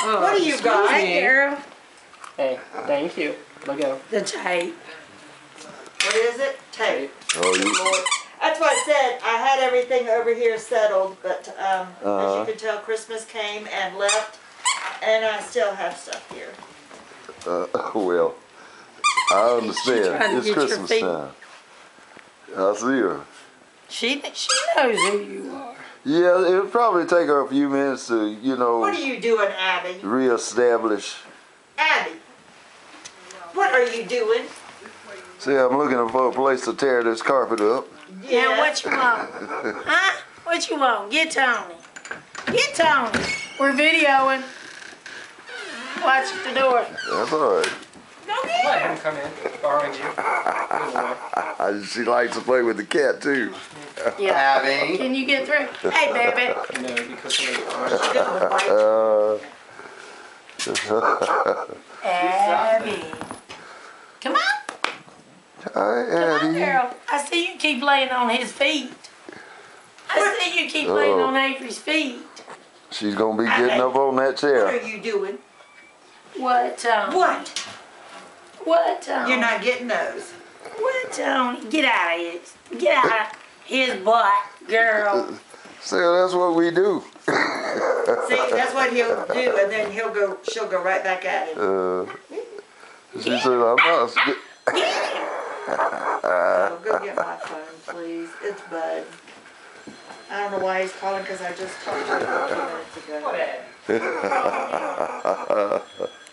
What do you got? Hey, girl. Hey, thank you. Look at The tape. What is it? Tape. Oh, you. Lord. That's what I said. I had everything over here settled, but as you can tell, Christmas came and left, and I still have stuff here. Well, I understand. It's get your Christmas feet. time. I see her. She knows who you are. Yeah, it'll probably take her a few minutes to, you know, What are you doing, Abby? reestablish. Abby, what are you doing? See, I'm looking for a place to tear this carpet up. Yeah. Now, what you want? Huh? What you want? Get Tony. Get Tony. We're videoing. Watch the door. That's all right. Go get Let her. him come in. Borrowing you. She likes to play with the cat, too. Yeah. Abby. Can you get through? Hey, baby. No, because Abby. Come on. Hi, Come on, Addie. girl. I see you keep laying on his feet. I see you keep laying on Avery's feet. She's going to be getting up on that What chair. are you doing? What, Tony? What? What, Tony? You're not getting those. What, Tony? Get out of his. Get out of his butt, girl. See, that's what we do. See, that's what he'll do, and then she'll go right back at him. She said, I'm not. Oh, go get my phone, please. It's Bud. I don't know why he's calling, because I just talked to him a few minutes ago. What?